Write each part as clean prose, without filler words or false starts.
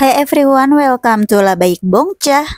Hi everyone, welcome to La Baik Bongcah.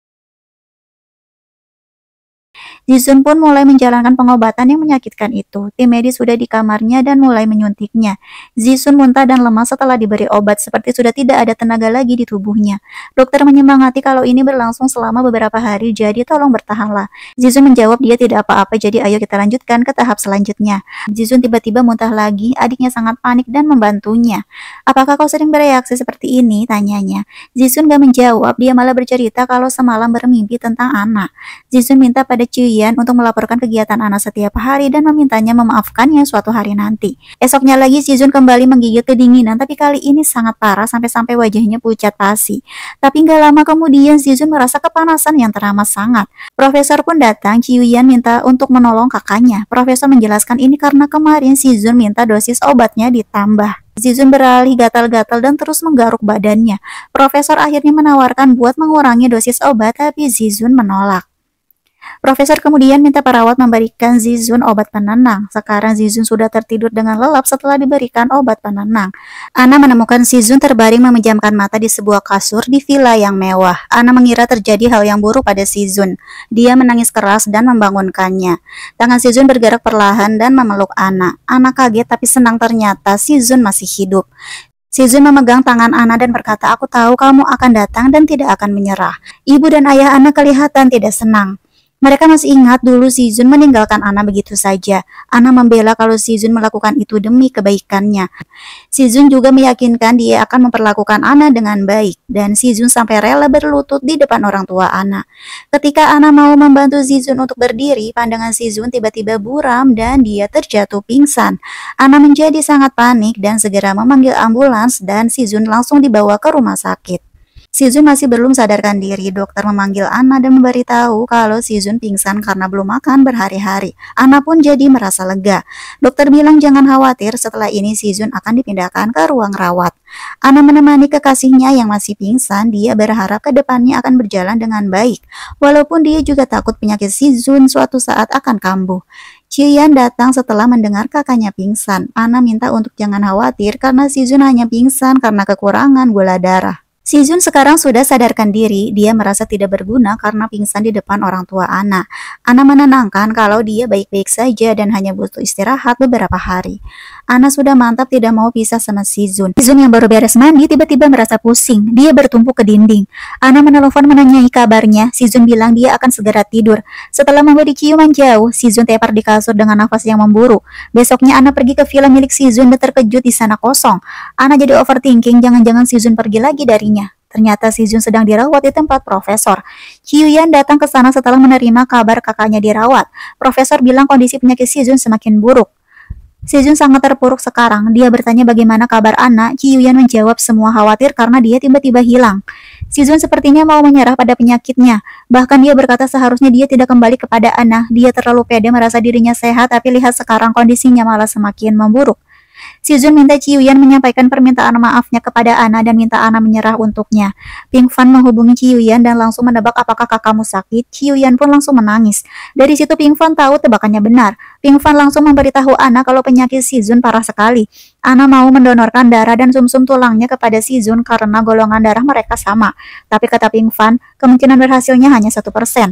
Jisung pun mulai menjalankan pengobatan yang menyakitkan itu. Tim medis sudah di kamarnya dan mulai menyuntiknya. Jisung muntah dan lemas setelah diberi obat seperti sudah tidak ada tenaga lagi di tubuhnya. Dokter menyemangati kalau ini berlangsung selama beberapa hari, jadi tolong bertahanlah. Jisung menjawab dia tidak apa-apa, jadi ayo kita lanjutkan ke tahap selanjutnya. Jisung tiba-tiba muntah lagi, adiknya sangat panik dan membantunya. Apakah kau sering bereaksi seperti ini? Tanyanya. Jisung gak menjawab, dia malah bercerita kalau semalam bermimpi tentang anak. Jisung minta pada Chuyan untuk melaporkan kegiatan Ana setiap hari dan memintanya memaafkannya suatu hari nanti. Esoknya lagi Jisung kembali menggigit kedinginan, tapi kali ini sangat parah sampai-sampai wajahnya pucat pasi. Tapi nggak lama kemudian Jisung merasa kepanasan yang teramat sangat. Profesor pun datang, Chuyan minta untuk menolong kakaknya. Profesor menjelaskan ini karena kemarin Jisung minta dosis obatnya ditambah. Jisung beralih gatal-gatal dan terus menggaruk badannya. Profesor akhirnya menawarkan buat mengurangi dosis obat, tapi Jisung menolak. Profesor kemudian minta perawat memberikan Jisung obat penenang. Sekarang Jisung sudah tertidur dengan lelap setelah diberikan obat penenang. Ana menemukan Jisung terbaring memejamkan mata di sebuah kasur di villa yang mewah. Ana mengira terjadi hal yang buruk pada Jisung. Dia menangis keras dan membangunkannya. Tangan Jisung bergerak perlahan dan memeluk Ana. Ana kaget tapi senang ternyata Jisung masih hidup. Jisung memegang tangan Ana dan berkata, "Aku tahu kamu akan datang dan tidak akan menyerah." Ibu dan ayah Ana kelihatan tidak senang. Mereka masih ingat dulu Jisung meninggalkan Ana begitu saja. Ana membela kalau Jisung melakukan itu demi kebaikannya. Jisung juga meyakinkan dia akan memperlakukan Ana dengan baik, dan Jisung sampai rela berlutut di depan orang tua Ana. Ketika Ana mau membantu Jisung untuk berdiri, pandangan Jisung tiba-tiba buram dan dia terjatuh pingsan. Ana menjadi sangat panik dan segera memanggil ambulans dan Jisung langsung dibawa ke rumah sakit. Jisung masih belum sadarkan diri. Dokter memanggil Ana dan memberitahu kalau Jisung pingsan karena belum makan berhari-hari. Ana pun jadi merasa lega. Dokter bilang jangan khawatir, setelah ini Jisung akan dipindahkan ke ruang rawat. Ana menemani kekasihnya yang masih pingsan. Dia berharap ke depannya akan berjalan dengan baik. Walaupun dia juga takut penyakit Jisung suatu saat akan kambuh. Chuyan datang setelah mendengar kakaknya pingsan. Ana minta untuk jangan khawatir karena Jisung hanya pingsan karena kekurangan gula darah. Jisung sekarang sudah sadarkan diri, dia merasa tidak berguna karena pingsan di depan orang tua Ana. Ana menenangkan kalau dia baik-baik saja dan hanya butuh istirahat beberapa hari. Ana sudah mantap tidak mau pisah sama Jisung. Jisung yang baru beres mandi tiba-tiba merasa pusing, dia bertumpuk ke dinding. Ana menelpon menanyai kabarnya, Jisung bilang dia akan segera tidur. Setelah memberi ciuman jauh, Jisung tepar di kasur dengan nafas yang memburu. Besoknya Ana pergi ke villa milik Jisung dan terkejut di sana kosong. Ana jadi overthinking, jangan-jangan Jisung pergi lagi darinya. Ternyata Jisung sedang dirawat di tempat profesor. Chuyan datang ke sana setelah menerima kabar kakaknya dirawat. Profesor bilang kondisi penyakit Jisung semakin buruk. Jisung sangat terpuruk sekarang. Dia bertanya bagaimana kabar Ana. Chuyan menjawab semua khawatir karena dia tiba-tiba hilang. Jisung sepertinya mau menyerah pada penyakitnya. Bahkan dia berkata seharusnya dia tidak kembali kepada Ana. Dia terlalu pede merasa dirinya sehat, tapi lihat sekarang kondisinya malah semakin memburuk. Jisung minta Chuyan menyampaikan permintaan maafnya kepada Ana dan minta Ana menyerah untuknya. Ping Fan menghubungi Chuyan dan langsung menebak apakah kakakmu sakit. Chuyan pun langsung menangis. Dari situ Ping Fan tahu tebakannya benar. Ping Fan langsung memberitahu Ana kalau penyakit Jisung parah sekali. Ana mau mendonorkan darah dan sumsum tulangnya kepada Jisung karena golongan darah mereka sama. Tapi kata Ping Fan, kemungkinan berhasilnya hanya 1%.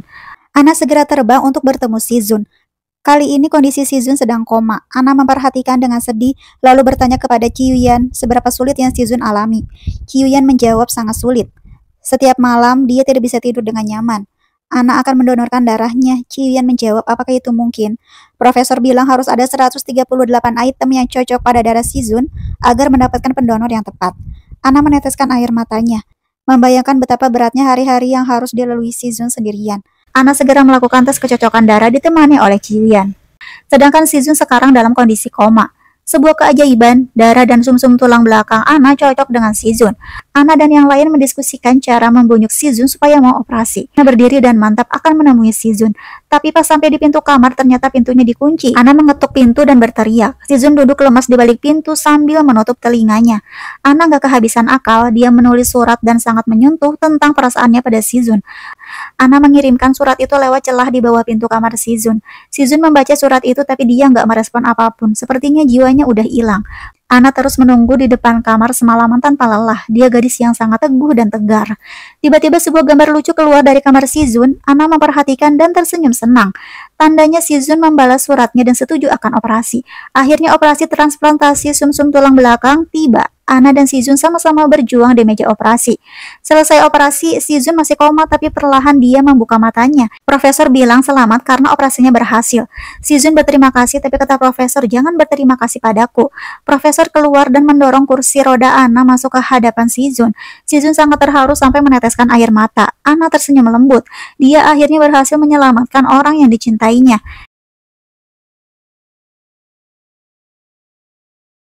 Ana segera terbang untuk bertemu Jisung. Kali ini kondisi Jisung sedang koma. Ana memperhatikan dengan sedih, lalu bertanya kepada Chuyan seberapa sulit yang Jisung alami. Chuyan menjawab sangat sulit. Setiap malam dia tidak bisa tidur dengan nyaman. Ana akan mendonorkan darahnya. Chuyan menjawab, apakah itu mungkin? Profesor bilang harus ada 138 item yang cocok pada darah Jisung agar mendapatkan pendonor yang tepat. Ana meneteskan air matanya, membayangkan betapa beratnya hari-hari yang harus dilalui Jisung sendirian. Ana segera melakukan tes kecocokan darah ditemani oleh Chuyan. Sedangkan Jisung sekarang dalam kondisi koma. Sebuah keajaiban, darah dan sumsum tulang belakang Ana cocok dengan Jisung. Ana dan yang lain mendiskusikan cara membujuk Jisung supaya mau operasi. Ana berdiri dan mantap akan menemui Jisung. Tapi pas sampai di pintu kamar ternyata pintunya dikunci. Ana mengetuk pintu dan berteriak. Jisung duduk lemas di balik pintu sambil menutup telinganya. Ana gak kehabisan akal, dia menulis surat dan sangat menyentuh tentang perasaannya pada Jisung. Ana mengirimkan surat itu lewat celah di bawah pintu kamar Jisung. Jisung membaca surat itu tapi dia nggak merespon apapun. Sepertinya jiwanya udah hilang. Ana terus menunggu di depan kamar semalaman tanpa lelah. Dia gadis yang sangat teguh dan tegar. Tiba-tiba sebuah gambar lucu keluar dari kamar Si Jun. Ana memperhatikan dan tersenyum senang. Tandanya Si Jun membalas suratnya dan setuju akan operasi. Akhirnya operasi transplantasi sumsum tulang belakang tiba. Ana dan Si Jun sama-sama berjuang di meja operasi. Selesai operasi, Si Jun masih koma tapi perlahan dia membuka matanya. Profesor bilang selamat karena operasinya berhasil. Si Jun berterima kasih tapi kata profesor, jangan berterima kasih padaku. Profesor keluar dan mendorong kursi roda Ana masuk ke hadapan Si Jun. Si Jun sangat terharu sampai meneteskan air mata. Ana tersenyum lembut. Dia akhirnya berhasil menyelamatkan orang yang dicintainya.